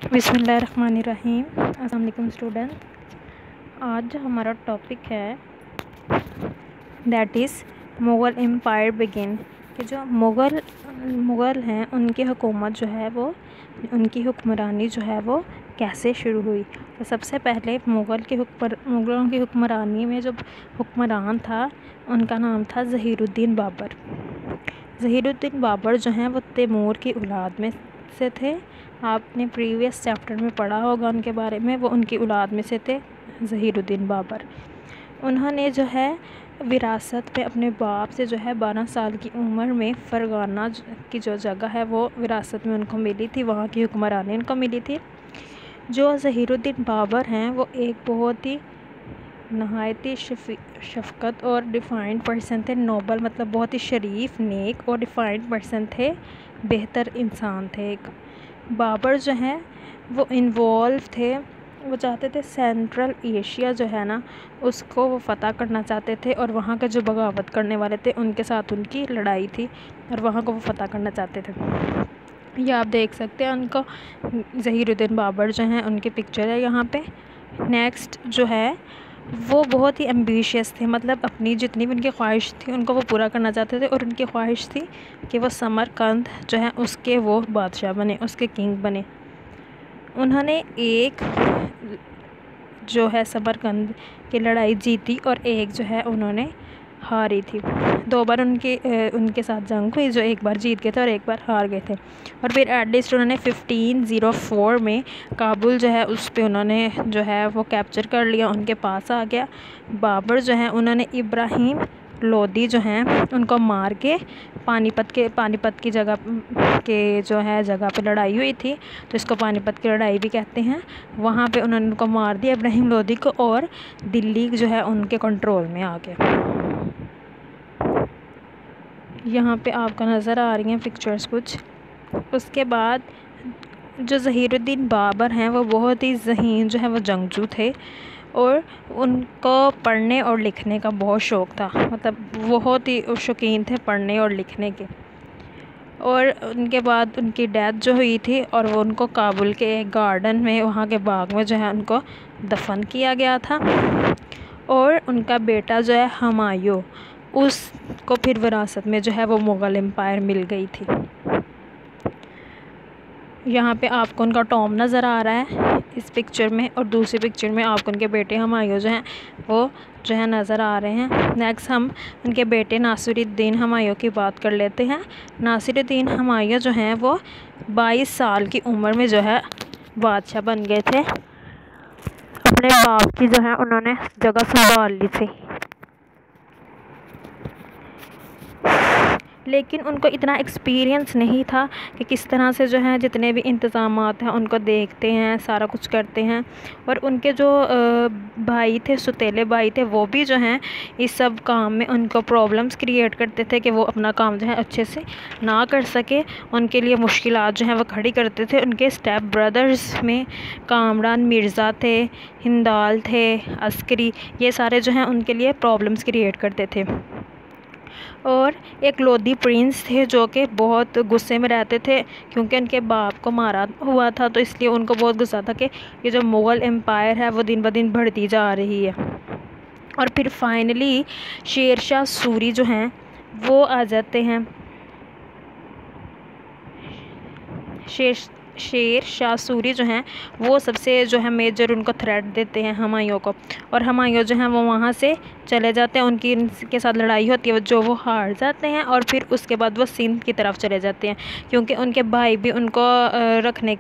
बिस्मिल्लाहिर्रहमानिर्रहीम। अस्सलाम वालेकुम स्टूडेंट। आज हमारा टॉपिक है that is Mughal empire begin, कि जो मुग़ल हैं उनकी हुकूमत जो है वो उनकी हुक्मरानी जो है वो कैसे शुरू हुई। तो सबसे पहले मुग़लों की हुक्मरानी में जो हुक्मरान था उनका नाम था ज़हीरुद्दीन बाबर। ज़हीरुद्दीन बाबर जो हैं वो तैमूर की औलाद में से थे। आपने प्रीवियस चैप्टर में पढ़ा होगा उनके बारे में, वो उनकी औलाद में से थे ज़हीरुद्दीन बाबर। उन्होंने जो है विरासत पे अपने बाप से जो है 12 साल की उम्र में फ़रगाना की जो जगह है वो विरासत में उनको मिली थी, वहाँ की हुक्मरानी उनको मिली थी। जो ज़हीरुद्दीन बाबर हैं वो एक बहुत ही नहायती शफ़क़त और डिफ़ाइंड पर्सन थे। नोबल मतलब बहुत ही शरीफ, नेक और डिफ़ाइंड पर्सन थे, बेहतर इंसान थे। एक बाबर जो हैं वो इन्वॉल्व थे, वो चाहते थे सेंट्रल एशिया जो है ना उसको वो फ़तह करना चाहते थे, और वहाँ के जो बगावत करने वाले थे उनके साथ उनकी लड़ाई थी और वहाँ को वो फ़तह करना चाहते थे। ये आप देख सकते हैं उनको, ज़हीरुद्दीन बाबर जो हैं उनकी पिक्चर है यहाँ पे। नेक्स्ट जो है वो बहुत ही एम्बिशियस थे, मतलब अपनी जितनी भी उनकी ख्वाहिश थी उनको वो पूरा करना चाहते थे, और उनकी ख्वाहिश थी कि वो समरकंद जो है उसके वो बादशाह बने, उसके किंग बने। उन्होंने एक जो है समरकंद की लड़ाई जीती और एक जो है उन्होंने हारी थी। 2 बार उनके साथ जंग हुई, जो एक बार जीत गए थे और एक बार हार गए थे। और फिर एटलीस्ट उन्होंने 1504 में काबुल जो है उस पे उन्होंने जो है वो कैप्चर कर लिया, उनके पास आ गया। बाबर जो हैं उन्होंने इब्राहिम लोदी जो हैं उनको मार के पानीपत की जगह के जो है जगह पे लड़ाई हुई थी, तो इसको पानीपत की लड़ाई भी कहते हैं। वहाँ पे उन्होंने उनको मार दिया इब्राहिम लोदी को, और दिल्ली जो है उनके कंट्रोल में आ गया। यहाँ पे आपको नज़र आ रही हैं पिक्चर्स कुछ। उसके बाद जो ज़हीरुद्दीन बाबर हैं वो बहुत ही ज़हीन जो है वो जंगजू थे, और उनको पढ़ने और लिखने का बहुत शौक़ था, मतलब बहुत ही शौकीन थे पढ़ने और लिखने के। और उनके बाद उनकी डेथ जो हुई थी, और वो उनको काबुल के एक गार्डन में, वहाँ के बाग में जो है उनको दफन किया गया था। और उनका बेटा जो है हुमायूं, उसको फिर विरासत में जो है वो मुग़ल एम्पायर मिल गई थी। यहाँ पे आपको उनका टॉम नज़र आ रहा है इस पिक्चर में, और दूसरी पिक्चर में आपको उनके बेटे हुमायूं जो हैं वो जो है नज़र आ रहे हैं। नेक्स्ट हम उनके बेटे नासिरुद्दीन हुमायूं की बात कर लेते हैं। नासिरुद्दीन हुमायूं जो हैं वो 22 साल की उम्र में जो है बादशाह बन गए थे। अपने बाप की जो है उन्होंने जगह संभाल ली थी, लेकिन उनको इतना एक्सपीरियंस नहीं था कि किस तरह से जो है जितने भी इंतज़ामात हैं उनको देखते हैं, सारा कुछ करते हैं। और उनके जो भाई थे, सुतीले भाई थे, वो भी जो हैं इस सब काम में उनको प्रॉब्लम्स क्रिएट करते थे कि वो अपना काम जो है अच्छे से ना कर सके। उनके लिए मुश्किलात जो हैं वो खड़ी करते थे। उनके स्टेप ब्रदर्स में कामरान मिर्ज़ा थे, हिंदाल थे, अस्करी, ये सारे जो हैं उनके लिए प्रॉब्लम्स क्रिएट करते थे। और एक लोधी प्रिंस थे जो कि बहुत गुस्से में रहते थे, क्योंकि उनके बाप को मारा हुआ था, तो इसलिए उनको बहुत गुस्सा था कि ये जो मुग़ल एम्पायर है वो दिन ब दिन बढ़ती जा रही है। और फिर फाइनली शेरशाह सूरी जो हैं वो आ जाते हैं। शेर शाह सूरी जो हैं वो सबसे जो है मेजर उनको थ्रेट देते हैं हुमायूं को, और हुमायूं जो हैं वो वहाँ से चले जाते हैं। उनकी इनके साथ लड़ाई होती है जो वो हार जाते हैं, और फिर उसके बाद वो सिंध की तरफ चले जाते हैं, क्योंकि उनके भाई भी उनको रखने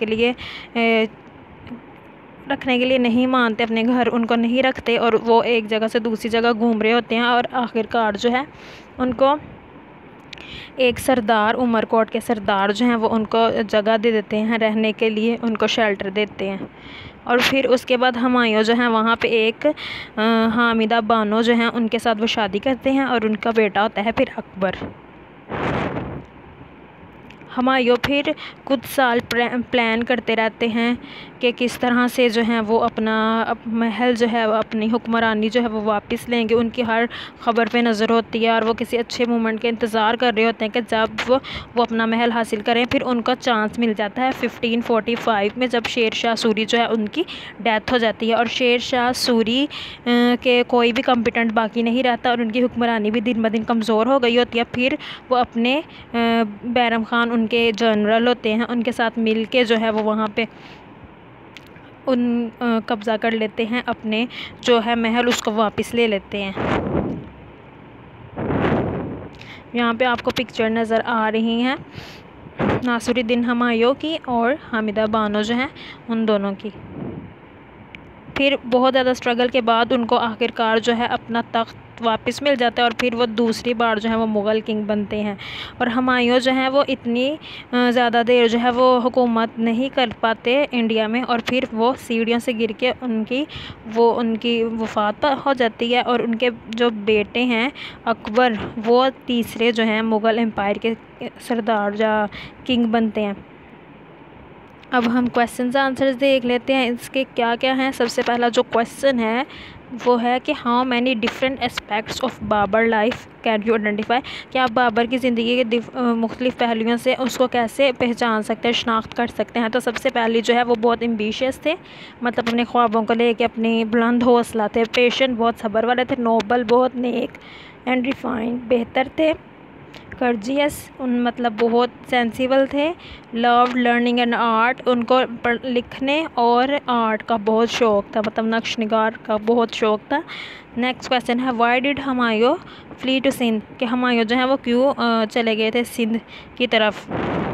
के लिए नहीं मानते, अपने घर उनको नहीं रखते, और वो एक जगह से दूसरी जगह घूम रहे होते हैं। और आखिरकार जो है उनको एक सरदार, उमरकोट के सरदार जो हैं वो उनको जगह दे देते हैं रहने के लिए, उनको शेल्टर देते हैं। और फिर उसके बाद हुमायूं जो हैं वहाँ पे एक हामिदा बानो जो हैं उनके साथ वो शादी करते हैं, और उनका बेटा होता है फिर अकबर। हुमायूं फिर कुछ साल प्लान करते रहते हैं कि किस तरह से जो है वो अपना महल जो है अपनी हुक्मरानी जो है वो वापस लेंगे। उनकी हर ख़बर पे नज़र होती है और वो किसी अच्छे मोमेंट के इंतज़ार कर रहे होते हैं कि जब वो अपना महल हासिल करें। फिर उनका चांस मिल जाता है 1545 में, जब शेर शाह सूरी जो है उनकी डेथ हो जाती है और शेर शाह सूरी के कोई भी कॉम्पिटेंट बाकी नहीं रहता और उनकी हुक्मरानी भी दिन ब दिन कमज़ोर हो गई होती है। फिर वो अपने बैरम ख़ान उनके जनरल होते हैं, उनके साथ मिल के जो है वो वहाँ पे कब्ज़ा कर लेते हैं, अपने जो है महल उसको वापस ले लेते हैं। यहाँ पे आपको पिक्चर नज़र आ रही हैं नासिरुद्दीन हुमायूं की और हामिदा बानो जो हैं उन दोनों की। फिर बहुत ज़्यादा स्ट्रगल के बाद उनको आखिरकार जो है अपना तख्त वापस मिल जाता है और फिर वो दूसरी बार जो है वो मुग़ल किंग बनते हैं। और हुमायूं जो है वो इतनी ज़्यादा देर जो है वो हुकूमत नहीं कर पाते इंडिया में और फिर वो सीढ़ियों से गिर के उनकी वफ़ात हो जाती है। और उनके जो बेटे हैं अकबर, वो तीसरे जो हैं मुग़ल एम्पायर के सरदार या किंग बनते हैं। अब हम क्वेश्चन आंसर्स देख लेते हैं इसके क्या क्या हैं। सबसे पहला जो क्वेश्चन है वो है कि how many different aspects of Babur life can you identify, कि आप बाबर की ज़िंदगी के मुख्तलिफ़ पहलुओं से उसको कैसे पहचान सकते हैं, शनाख्त कर सकते हैं। तो सबसे पहले जो है वो बहुत एम्बिशियस थे, मतलब अपने ख्वाबों को लेके अपनी बुलंद हौसला थे। पेशेंट, बहुत सब्र वाले थे। नोबल, बहुत नेक। एंड रिफाइंड, बेहतर थे। कर्जियस, मतलब बहुत सेंसिबल थे। लव्ड लर्निंग एंड आर्ट, उनको लिखने और आर्ट का बहुत शौक़ था, मतलब नक्श निगार का बहुत शौक़ था। नेक्स्ट क्वेश्चन है why did Humayun flee to Sindh, कि हुमायूं जो है वो क्यों चले गए थे सिंध की तरफ।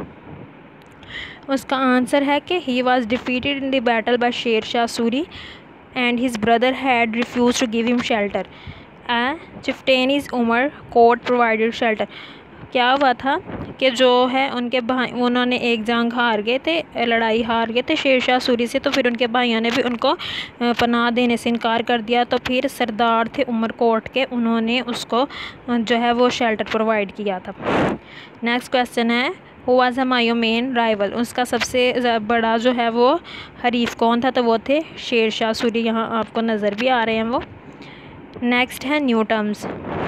उसका आंसर है कि he was defeated in the battle by Sher Shah Suri and his brother had refused to give him shelter. Chieftains Umarkot provided shelter. क्या हुआ था कि जो है उनके भाई, उन्होंने एक जंग हार गए थे, लड़ाई हार गए थे शेर शाह सूरी से, तो फिर उनके भाइयों ने भी उनको पनाह देने से इनकार कर दिया। तो फिर सरदार थे उमर कोर्ट के, उन्होंने उसको जो है वो शेल्टर प्रोवाइड किया था। नेक्स्ट क्वेश्चन है who was Humayun main rival, उसका सबसे बड़ा जो है वो हरीफ कौन था, तो वो थे शेर शाह सूरी। यहाँ आपको नज़र भी आ रहे हैं वो। नेक्स्ट है न्यू टर्म्स।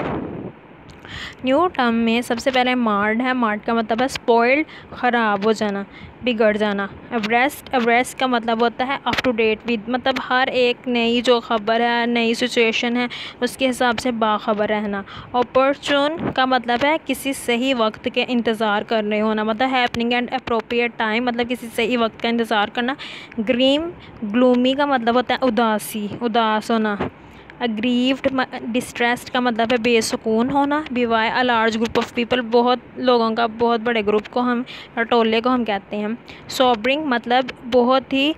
न्यू टर्म में सबसे पहले मार्ड है। मार्ड का मतलब है स्पॉइल्ड, ख़राब हो जाना, बिगड़ जाना। अब्रेस्ट का मतलब होता है अप टू डेट विद, मतलब हर एक नई जो ख़बर है, नई सिचुएशन है, उसके हिसाब से बाखबर रहना। ऑपर्चून का मतलब है किसी सही वक्त के इंतज़ार कर रहे होना, मतलब हैपनिंग एंड अप्रोप्रिएट टाइम, मतलब किसी सही वक्त का इंतज़ार करना। ग्लूमी का मतलब होता है उदासी, उदास होना। अग्रीव्ड, डिस्ट्रेस्ड का मतलब है बेसुकून होना। Bevy, a large group of people, बहुत लोगों का, बहुत बड़े ग्रुप को हम, टोले को हम कहते हैं। सोबरिंग मतलब बहुत ही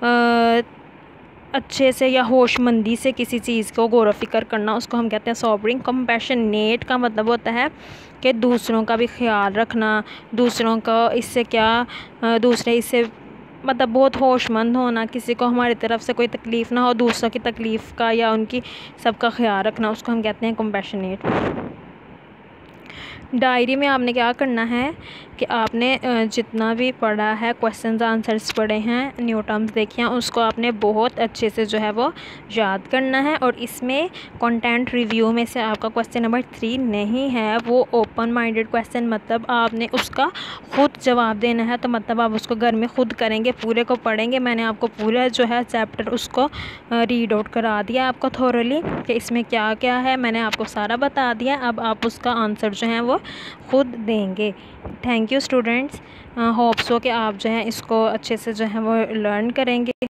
अच्छे से या होशमंदी से किसी चीज़ को गौर फिक्र करना, उसको हम कहते हैं सोबरिंग। कंपैशनेट का मतलब होता है कि दूसरों का भी ख्याल रखना, दूसरों का इससे क्या दूसरे इससे मतलब बहुत होशमंद होना, किसी को हमारी तरफ से कोई तकलीफ़ ना हो, दूसरों की तकलीफ़ का या उनकी सबका ख्याल रखना, उसको हम कहते हैं कंपैशनेट। डायरी में आपने क्या करना है कि आपने जितना भी पढ़ा है, क्वेश्चंस आंसर्स पढ़े हैं, न्यू टर्म्स देखे हैं, उसको आपने बहुत अच्छे से जो है वो याद करना है। और इसमें कंटेंट रिव्यू में से आपका क्वेश्चन नंबर 3 नहीं है, वो ओपन माइंडेड क्वेश्चन, मतलब आपने उसका ख़ुद जवाब देना है। तो मतलब आप उसको घर में ख़ुद करेंगे, पूरे को पढ़ेंगे। मैंने आपको पूरा जो है चैप्टर उसको रीड आउट करा दिया आपको थोरली कि इसमें क्या क्या है, मैंने आपको सारा बता दिया। अब आप उसका आंसर जो है वो ख़ुद देंगे। Thank you students, hope so कि आप जो है इसको अच्छे से जो है वो लर्न करेंगे।